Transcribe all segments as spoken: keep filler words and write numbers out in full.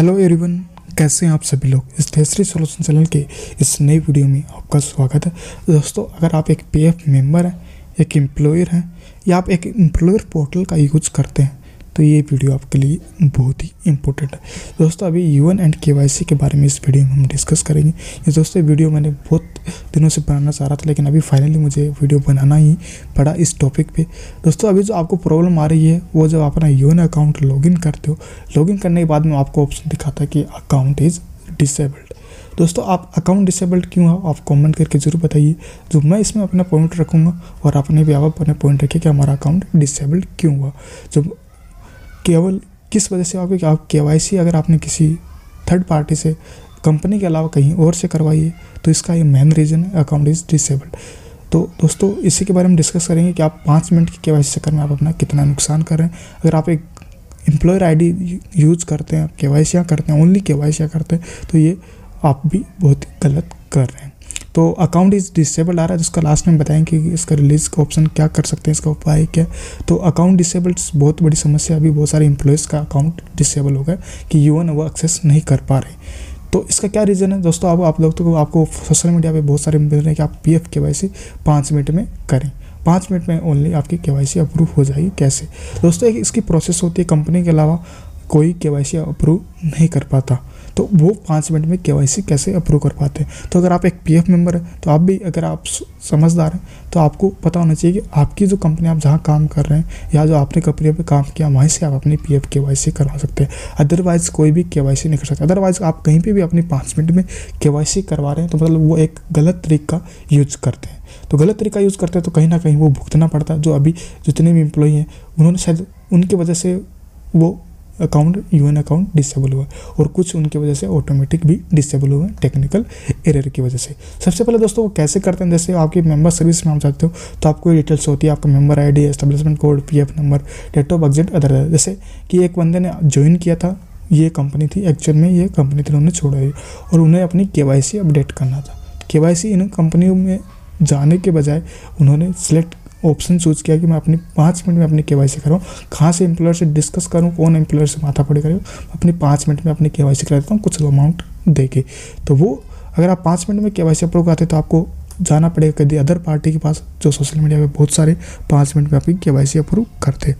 Hello everyone, कैसे हैं आप सभी लोग। इस टेस्टी सॉल्यूशन चैनल के इस नई वीडियो में आपका स्वागत है। दोस्तों, अगर आप एक पीएफ मेंबर हैं, एक एम्प्लॉयर हैं या आप एक एम्प्लॉयर पोर्टल का यूज करते हैं तो ये वीडियो आपके लिए बहुत ही इम्पोर्टेंट है। दोस्तों, अभी यूएन एंड केवाईसी के बारे में इस वीडियो में हम डिस्कस करेंगे। ये दोस्तों वीडियो मैंने बहुत दिनों से बनाना चाह रहा था, लेकिन अभी फाइनली मुझे वीडियो बनाना ही पड़ा इस टॉपिक पे। दोस्तों, अभी जो आपको प्रॉब्लम आ रही है वो जब आप अपना यूएन अकाउंट लॉगिन करते हो, लॉगिन करने के बाद में आपको ऑप्शन दिखाता है कि अकाउंट इज़ डिसेबल्ड। दोस्तों, आप अकाउंट डिसेबल्ड क्यों हो आप कमेंट करके ज़रूर बताइए, जो मैं इसमें अपना पॉइंट रखूँगा और अपने भी आप अपने पॉइंट रखिए कि हमारा अकाउंट डिसेबल्ड क्यों हुआ। जो केवल किस वजह से आपको, आप केवाईसी अगर आपने किसी थर्ड पार्टी से, कंपनी के अलावा कहीं और से करवाई है तो इसका ये मेन रीज़न है अकाउंट इज़ डिसेबल्ड। तो दोस्तों, इसी के बारे में डिस्कस करेंगे कि आप पाँच मिनट की केवाईसी चक्कर में आप अपना कितना नुकसान कर रहे हैं। अगर आप एक एम्प्लॉयर आईडी यूज करते हैं, केवाईसियाँ करते हैं, ओनली केवाईसियाँ करते हैं, तो ये आप भी बहुत गलत कर रहे हैं। तो अकाउंट इज़ डिसेबल्ड आ रहा है, जिसका लास्ट में बताएंगे कि इसका रिलीज का ऑप्शन क्या कर सकते हैं, इसका उपाय क्या। तो अकाउंट डिसेबल्ड बहुत बड़ी समस्या, अभी बहुत सारे एम्प्लॉयज़ का अकाउंट डिसेबल हो गया कि यूएन वो एक्सेस नहीं कर पा रहे। तो इसका क्या रीज़न है दोस्तों, अब आप लोग तो आपको सोशल मीडिया पे बहुत सारे मिल रहे हैं कि आप P F K Y C पाँच मिनट में करें, पाँच मिनट में ओनली आपकी के वाई सी अप्रूव हो जाएगी। कैसे दोस्तों, एक इसकी प्रोसेस होती है, कंपनी के अलावा कोई के वाई सी अप्रूव नहीं कर पाता, तो वो पाँच मिनट में केवाईसी कैसे अप्रूव कर पाते हैं। तो अगर आप एक पीएफ मेंबर है तो आप भी, अगर आप समझदार हैं तो आपको पता होना चाहिए कि आपकी जो कंपनी, आप जहाँ काम कर रहे हैं या जो आपने कंपनी पे काम किया, वहीं से आप अपनी पीएफ केवाईसी करवा सकते हैं। अदरवाइज़ कोई भी केवाईसी नहीं कर सकता। अदरवाइज़ आप कहीं पर भी अपनी पाँच मिनट में केवाईसी करवा रहे हैं तो मतलब वो एक गलत तरीका यूज करते हैं। तो गलत तरीका यूज़ करते हैं तो कहीं ना कहीं वो भुगतना पड़ता है। जो अभी जितने भी एम्प्लॉई हैं उन्होंने शायद, उनकी वजह से वो अकाउंट यूएन अकाउंट डिसेबल हुआ और कुछ उनकी वजह से ऑटोमेटिक भी डिसेबल हुए टेक्निकल एरर की वजह से। सबसे पहले दोस्तों वो कैसे करते हैं, जैसे आपकी मेंबर सर्विस में आप जाते हो तो आपको डिटेल्स होती है, आपका member ID, establishment code, PF number, date of exit, other. जैसे कि एक बंदे ने ज्वाइन किया था, ये कंपनी थी, एक्चुअल में ये कंपनी थी, उन्होंने छोड़ा दी और उन्हें अपनी केवाईसी अपडेट करना था। केवाईसी इन कंपनियों में जाने के बजाय उन्होंने सिलेक्ट ऑप्शन चूज किया कि मैं अपनी पाँच मिनट में अपनी केवाईसी कराऊँ। कहाँ से एम्प्लॉयर से डिस्कस करूँ, कौन एम्प्लॉयर से माथा पड़ी करूँ, अपनी पाँच मिनट में अपनी केवाईसी करा देता हूँ कुछ अमाउंट दे के। तो वो अगर आप पाँच मिनट में केवाईसी अप्रूव कराते तो आपको जाना पड़ेगा कभी अदर पार्टी के पास, जो सोशल मीडिया पे बहुत सारे पाँच मिनट में आपकी केवाईसी अप्रूव करते।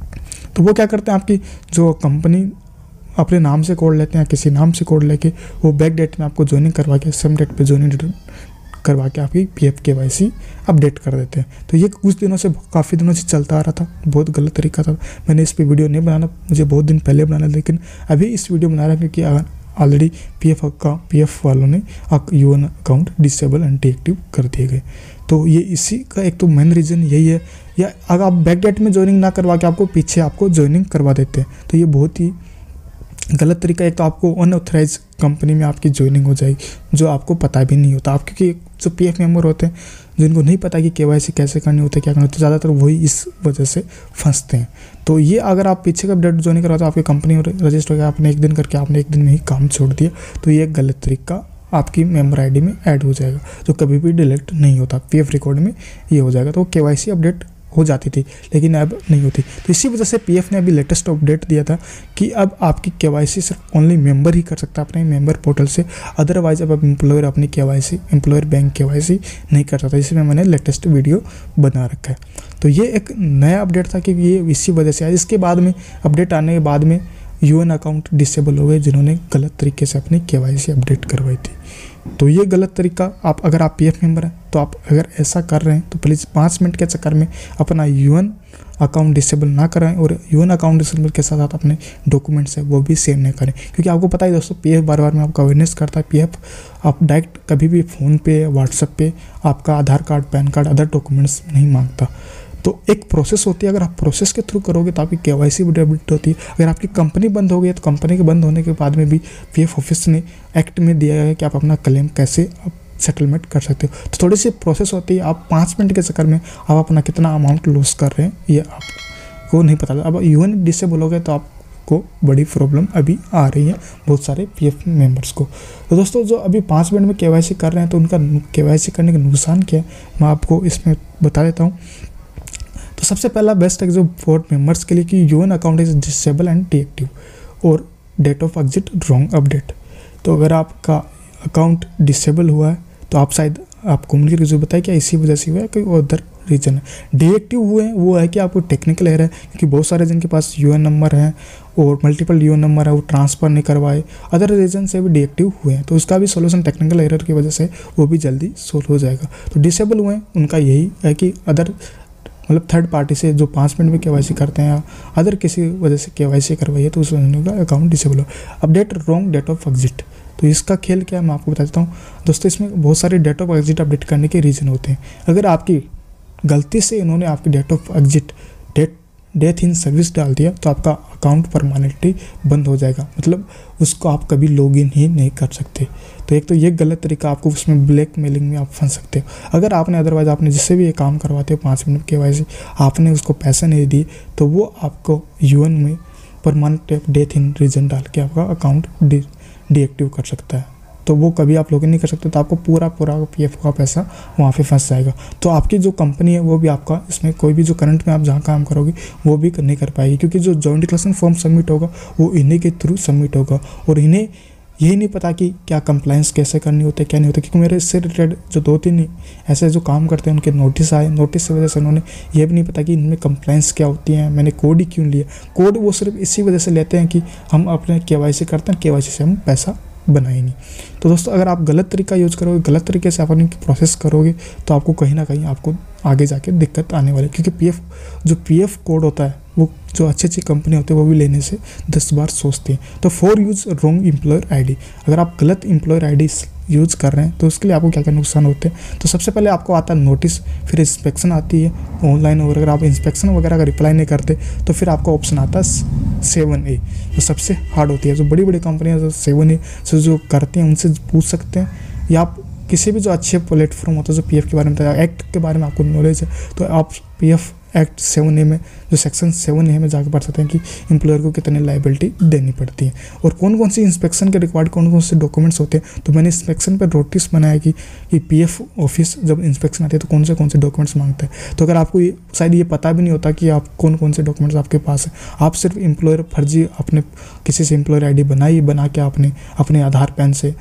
तो वो क्या करते हैं, आपकी जो कंपनी अपने नाम से कोड लेते हैं, किसी नाम से कोड लेके वो बैक डेट में आपको ज्वाइनिंग करवा के, सेम डेट पर ज्वाइनिंग करवा के आपकी P F K Y C update कर देते हैं। तो ये कुछ दिनों से, काफ़ी दिनों से चलता आ रहा था, बहुत गलत तरीका था। मैंने इस पे वीडियो नहीं बनाना, मुझे बहुत दिन पहले बनाना, लेकिन अभी इस वीडियो बना रहा है क्योंकि ऑलरेडी पी एफ का पी एफ वालों ने UAN account disable and deactive कर दिए गए। तो ये इसी का एक तो मेन रीज़न यही है। या अगर आप बैक डेट में ज्वाइनिंग ना करवा के आपको पीछे आपको ज्वाइनिंग करवा देते हैं तो ये बहुत ही गलत तरीका। एक तो आपको अनऑथराइज कंपनी में आपकी ज्वाइनिंग हो जाएगी, जो आपको पता भी नहीं होता। आप क्योंकि जो पीएफ मेंबर होते हैं जिनको नहीं पता कि केवाईसी कैसे करनी होती है, क्या करना होता है, ज़्यादातर वही इस वजह से फंसते हैं। तो ये अगर आप पीछे का डेट ज्वाइन करवाते हो, आपकी कंपनी रजिस्टर हो गया, आपने एक दिन करके आपने एक दिन में ही काम छोड़ दिया, तो ये एक गलत तरीका आपकी मेंबर आईडी में ऐड हो जाएगा, जो कभी भी डिलीट नहीं होता। पीएफ रिकॉर्ड में ये हो जाएगा। तो केवाईसी अपडेट हो जाती थी लेकिन अब नहीं होती। तो इसी वजह से पीएफ ने अभी लेटेस्ट अपडेट दिया था कि अब आपकी केवाईसी सिर्फ ओनली मेंबर ही कर सकता है अपने मेंबर पोर्टल से। अदरवाइज अब एम्प्लॉयर अपनी केवाईसी, एम्प्लॉयर बैंक केवाईसी नहीं कर सकता। इसमें मैंने लेटेस्ट वीडियो बना रखा है। तो ये एक नया अपडेट था कि ये इसी वजह से आया। इसके बाद में अपडेट आने के बाद में यूएन अकाउंट डिसेबल हो गए जिन्होंने गलत तरीके से अपनी केवाईसी अपडेट करवाई थी। तो ये गलत तरीका, आप अगर आप पीएफ मेंबर हैं तो आप अगर ऐसा कर रहे हैं तो प्लीज़ पाँच मिनट के चक्कर में अपना यूएन अकाउंट डिसेबल ना कराएं और यूएन अकाउंट डिसेबल के साथ साथ अपने डॉक्यूमेंट्स है वो भी सेव नहीं करें। क्योंकि आपको पता है दोस्तों, पीएफ बार बार में आपका अवेयरनेस करता है। पीएफ आप डायरेक्ट कभी भी फ़ोन पे, व्हाट्सएप पे आपका Aadhaar card, PAN card, other documents नहीं मांगता। तो एक प्रोसेस होती है, अगर आप प्रोसेस के थ्रू करोगे तो आपकी केवाईसी भी अपडेट होती है। अगर आपकी कंपनी बंद हो गई है तो कंपनी के बंद होने के बाद में भी पीएफ ऑफिस ने एक्ट में दिया है कि आप अपना क्लेम कैसे सेटलमेंट कर सकते हो। तो थोड़ी सी प्रोसेस होती है। आप पाँच मिनट के चक्कर में आप अपना कितना अमाउंट लॉस कर रहे हैं ये आपको नहीं पता। अब यूएन डिसेबल हो गए तो आपको बड़ी प्रॉब्लम अभी आ रही है बहुत सारे पीएफ मेंबर्स को। तो दोस्तों, जो अभी पाँच मिनट में केवाईसी कर रहे हैं तो उनका केवाईसी करने का नुकसान क्या है मैं आपको इसमें बता देता हूँ। तो सबसे पहला बेस्ट है जो फॉर मेंबर्स के लिए कि UAN account is disable and deactive, और date of exit wrong update. तो अगर आपका अकाउंट डिसेबल हुआ है तो आप शायद आप कम्युनिटी रिव्यू बताए क्या इसी वजह से हुआ है, कोई अदर रीजन है। डीएक्टिव हुए हैं वो है कि आपको टेक्निकल एरर है, क्योंकि बहुत सारे जिनके पास यूएन नंबर है और मल्टीपल यूएन नंबर है वो ट्रांसफ़र नहीं करवाए, अदर रीजन से भी डीएक्टिव हुए हैं, तो उसका भी सोल्यूशन टेक्निकल एरर की वजह से वो भी जल्दी सोल्व हो जाएगा। तो डिसेबल हुए हैं उनका यही है कि अदर मतलब थर्ड पार्टी से जो पाँच मिनट में केवाईसी करते हैं या अदर किसी वजह से केवाईसी करवाइए तो उस वजह का अकाउंट डिसेबल हो। Update wrong date of exit, तो इसका खेल क्या है मैं आपको बता देता हूँ दोस्तों। इसमें बहुत सारे डेट ऑफ एग्जिट अपडेट करने के रीज़न होते हैं। अगर आपकी गलती से इन्होंने आपकी date of exit date death in service डाल दिया तो आपका अकाउंट परमानेंटली बंद हो जाएगा, मतलब उसको आप कभी लॉगिन ही नहीं कर सकते। तो एक तो ये गलत तरीका, आपको उसमें ब्लैक मेलिंग में आप फंस सकते हो। अगर आपने अदरवाइज आपने जिससे भी ये काम करवाते हो पाँच मिनट के वाइज आपने उसको पैसे नहीं दिए तो वो आपको यूएन में परमानेंट डेथ इन रीजन डाल के आपका अकाउंट डी डीएक्टिव कर सकता है। तो वो कभी आप लॉगिन नहीं कर सकते, तो आपको पूरा पूरा पीएफ का पैसा वहाँ पे फंस जाएगा। तो आपकी जो कंपनी है वो भी आपका इसमें कोई भी जो करंट में आप जहाँ काम करोगे वो भी नहीं कर पाएगी, क्योंकि जो जॉइंट डिक्लेरेशन फॉर्म सबमिट होगा वो इन्हीं के थ्रू सबमिट होगा और इन्हें यही नहीं पता कि क्या कंप्लाइंस कैसे करनी होती है क्या नहीं होता। क्योंकि मेरे इससे रिलेटेड जो दो तीन ऐसे जो काम करते हैं उनके नोटिस आए, नोटिस की वजह से उन्होंने ये भी नहीं पता कि इनमें कंप्लाइंस क्या होती हैं, मैंने कोड ही क्यों लिया। कोड वो सिर्फ इसी वजह से लेते हैं कि हम अपने केवाईसी करते हैं, केवाईसी से हम पैसा बनाएंगे। तो दोस्तों अगर आप गलत तरीका यूज़ करोगे, गलत तरीके से अपनी प्रोसेस करोगे तो आपको कहीं ना कहीं आपको आगे जाके दिक्कत आने वाली है। क्योंकि पीएफ जो पीएफ कोड होता है वो जो अच्छी अच्छी कंपनी होती है वो भी लेने से दस बार सोचती है। तो for use wrong employer ID, अगर आप गलत एम्प्लॉयर आईडी यूज़ कर रहे हैं तो उसके लिए आपको क्या क्या नुकसान होते हैं। तो सबसे पहले आपको आता है नोटिस, फिर इंस्पेक्शन आती है ऑनलाइन, और अगर आप इंस्पेक्शन वगैरह का रिप्लाई नहीं करते तो फिर आपका ऑप्शन आता है सेवन ए, जो सबसे हार्ड होती है। जो बड़ी बड़ी कंपनियां जो सेवन ए से जो करती हैं उनसे पूछ सकते हैं, या आप किसी भी जो अच्छे प्लेटफॉर्म होता है जो पीएफ के बारे में बताया, एक्ट के बारे में आपको नॉलेज है तो आप पीएफ एक्ट सेवन ए में जो सेक्शन सेवन ए में जाकर पढ़ सकते हैं कि एम्प्लॉयर को कितनी लाइबिलिटी देनी पड़ती है और कौन कौन सी इंस्पेक्शन के रिक्वायर्ड कौन कौन से डॉक्यूमेंट्स होते हैं। तो मैंने इंस्पेक्शन पर नोटिस बनाया कि कि पीएफ ऑफिस जब इंस्पेक्शन आती है तो कौन से कौन से डॉक्यूमेंट्स मांगता है। तो अगर आपको ये शायद ये पता भी नहीं होता कि आप कौन कौन से डॉक्यूमेंट्स आपके पास है, आप सिर्फ एम्प्लॉयर फर्जी अपने किसी से एम्प्लॉयर आई डी बनाई, बना के आपने अपने आधार पैन से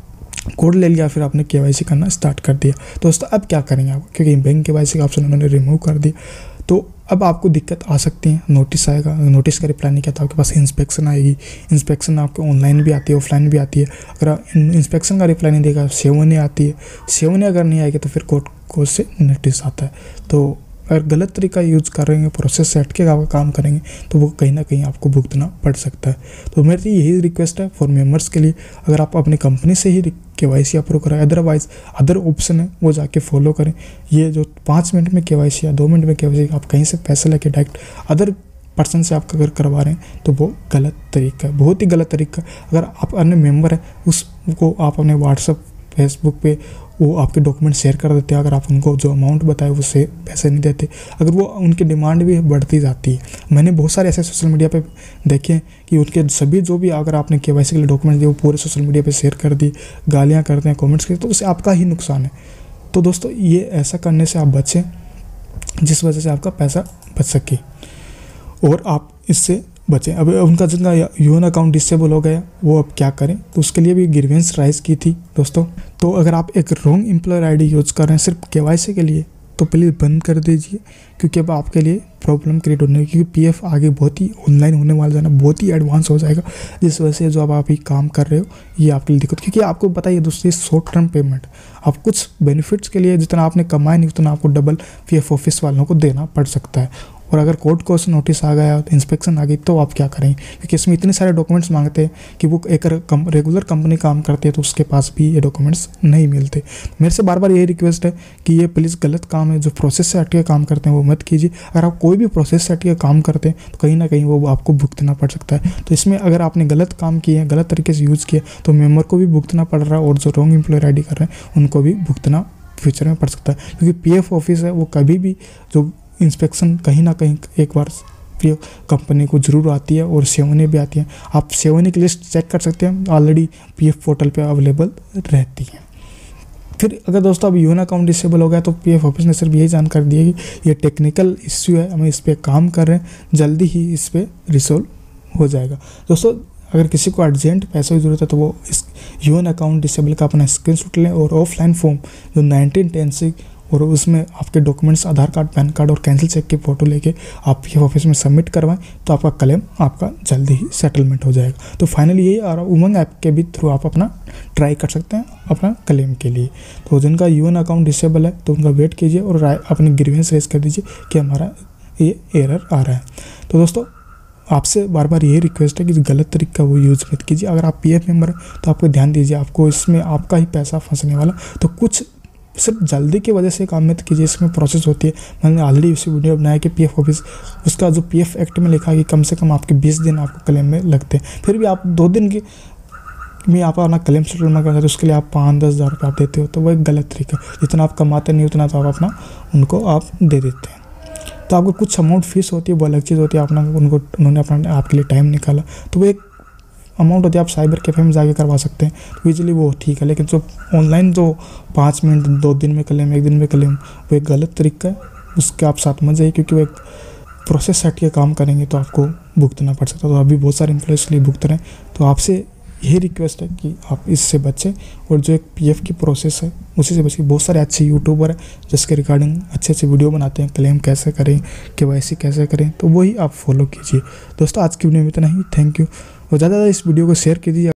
कोड ले लिया, फिर आपने केवाईसी करना स्टार्ट कर दिया। तो दोस्तों अब क्या करेंगे आप, क्योंकि बैंक केवाईसी का ऑप्शन उन्होंने रिमूव कर दिया तो अब आपको दिक्कत आ सकती है। नोटिस आएगा, नोटिस का रिप्लाई नहीं किया तो आपके पास इंस्पेक्शन आएगी, इंस्पेक्शन आपको ऑनलाइन भी आती है ऑफलाइन भी आती है। अगर इंस्पेक्शन का रिप्लाई नहीं देगा सेवन ए आती है, सेवन ए अगर नहीं आएगी तो फिर कोर्ट कोर्ट से नोटिस आता है। तो अगर गलत तरीका यूज़ करेंगे, प्रोसेस से हट के काम करेंगे तो वो कहीं ना कहीं आपको भुगतना पड़ सकता है। तो मेरी यही रिक्वेस्ट है फॉर मेंबर्स के लिए, अगर आप अपनी कंपनी से ही केवाईसी अप्रूव कराएं, अदरवाइज अदर ऑप्शन है वो जाके फॉलो करें। ये जो पाँच मिनट में केवाईसी या दो मिनट में केवाईसी आप कहीं से पैसे लेके डायरेक्ट अदर पर्सन से आप अगर करवा रहे हैं तो वो गलत तरीका है, बहुत ही गलत तरीका। अगर आप अन्य मेंबर हैं उसको आप अपने व्हाट्सएप फेसबुक पे वो आपके डॉक्यूमेंट शेयर कर देते हैं, अगर आप उनको जो अमाउंट बताए वो से पैसे नहीं देते, अगर वो उनकी डिमांड भी बढ़ती जाती है। मैंने बहुत सारे ऐसे सोशल मीडिया पे देखे कि उनके सभी जो भी अगर आपने केवाईसी के लिए डॉक्यूमेंट दिए वो पूरे सोशल मीडिया पे शेयर कर दिए, गालियाँ करते हैं, कॉमेंट्स करते हैं, तो उससे आपका ही नुकसान है। तो दोस्तों ये ऐसा करने से आप बचें जिस वजह से आपका पैसा बच सके और आप इससे बचें। अब उनका जिनका यूएन अकाउंट डिसेबल हो गया वो अब क्या करें, तो उसके लिए भी ग्रीवेंस राइज की थी दोस्तों। तो अगर आप एक रॉन्ग एम्प्लॉयर आईडी यूज़ कर रहे हैं सिर्फ केवाईसी के लिए तो प्लीज़ बंद कर दीजिए, क्योंकि अब आपके लिए प्रॉब्लम क्रिएट होने क्योंकि पीएफ आगे बहुत ही ऑनलाइन होने वाला जाना बहुत ही एडवांस हो जाएगा, जिस वजह से जो अब आप ये काम कर रहे हो ये आपके लिए दिक्कत। क्योंकि आपको पता है दोस्तों ये शॉर्ट टर्म पेमेंट, आप कुछ बेनिफिट्स के लिए जितना आपने कमाया नहीं उतना आपको डबल पीएफ ऑफिस वालों को देना पड़ सकता है। और अगर कोर्ट को नोटिस आ गया तो इंस्पेक्शन आ गई तो आप क्या करेंगे, क्योंकि इसमें इतने सारे डॉक्यूमेंट्स मांगते हैं कि वो एक कम, रेगुलर कंपनी काम करती है तो उसके पास भी ये डॉक्यूमेंट्स नहीं मिलते। मेरे से बार बार यही रिक्वेस्ट है कि ये प्लीज़ गलत काम है, जो प्रोसेस से हट के काम करते हैं वो मत कीजिए। अगर आप कोई भी प्रोसेस से हट के काम करते हैं तो कहीं ना कहीं वो आपको भुगतना पड़ सकता है। तो इसमें अगर आपने गलत काम किए हैं, गलत तरीके से यूज़ किया तो मेम्बर को भी भुगतना पड़ रहा है और जो रॉन्ग एम्प्लॉयर आई डी कर रहे हैं उनको भी भुगतना फ्यूचर में पड़ सकता है। क्योंकि पीएफ ऑफिस है वो कभी भी जो इंस्पेक्शन कहीं ना कहीं एक बार पीएफ कंपनी को जरूर आती है और सेवन ए भी आती है। आप सेवन ए की लिस्ट चेक कर सकते हैं, ऑलरेडी पीएफ पोर्टल पे अवेलेबल रहती है। फिर अगर दोस्तों अब यूएन अकाउंट डिसेबल हो गया तो पीएफ ऑफिस ने सिर्फ यही जानकारी दी है कि ये टेक्निकल इश्यू है, हम इस पर काम कर रहे हैं, जल्दी ही इस पर रिसोल्व हो जाएगा। दोस्तों अगर किसी को अर्जेंट पैसों की ज़रूरत है तो वो इस यूएन अकाउंट डिसेबल का अपना स्क्रीनशॉट लें और ऑफलाइन फॉर्म जो नाइनटीन टेन से और उसमें आपके documents Aadhaar card, PAN card और कैंसिल चेक की फ़ोटो लेके आप ये ऑफिस में सबमिट करवाएं तो आपका क्लेम आपका जल्दी ही सेटलमेंट हो जाएगा। तो फाइनली यही आ रहा उमंग ऐप के भी थ्रू आप अपना ट्राई कर सकते हैं अपना क्लेम के लिए। तो जिनका यूएन अकाउंट डिसेबल है तो उनका वेट कीजिए और अपनी ग्रीवेंस रेज कर दीजिए कि हमारा ये एरर आ रहा है। तो दोस्तों आपसे बार बार यही रिक्वेस्ट है कि गलत तरीके का वो यूज़ मत कीजिए। अगर आप पीएफ मेंबर हैं तो आपको ध्यान दीजिए, आपको इसमें आपका ही पैसा फंसने वाला, तो कुछ सिर्फ जल्दी की वजह से काम मत कीजिए। इसमें प्रोसेस होती है, मैंने ऑलरेडी उसी वीडियो बनाया कि पीएफ ऑफिस उसका जो पीएफ एक्ट में लिखा है कि कम से कम आपके बीस दिन आपको क्लेम में लगते हैं, फिर भी आप दो दिन की में आप अपना क्लेम सेटलमेंट करते हो तो उसके लिए आप पाँच दस हज़ार रुपये आप देते हो, तो वो एक गलत तरीका है। जितना आप कमाते नहीं उतना तो आप अपना उनको आप दे देते हैं। तो आपको कुछ अमाउंट फीस होती है, वो अलग चीज़ होती है, अपना उनको उन्होंने अपना आपके लिए टाइम निकाला तो वो एक अमाउंट होती है, आप साइबर कैफे में जाके करवा सकते हैं तो यूजली वो ठीक है। लेकिन जो ऑनलाइन जो पाँच मिनट दो दिन में क्लेम, एक दिन में क्लेम, वो एक गलत तरीका है, उसके आप साथ मत जाइए क्योंकि वो एक प्रोसेस सेट के काम करेंगे तो आपको भुगतना पड़ सकता है। तो अभी बहुत सारे एम्प्लॉयज़ के लिए भुगत रहे हैं, तो आपसे यही रिक्वेस्ट है कि आप इससे बचें और जो एक पीएफ की प्रोसेस है उसी से बचिए। बहुत सारे अच्छे यूट्यूबर हैं जिसके रिगार्डिंग अच्छे अच्छे वीडियो बनाते हैं, क्लेम कैसे करें, केवाईसी कैसे करें, तो वही आप फॉलो कीजिए। दोस्तों आज की वीडियो में इतना ही, थैंक यू। और ज़्यादा ज़्यादा इस वीडियो को शेयर कीजिए।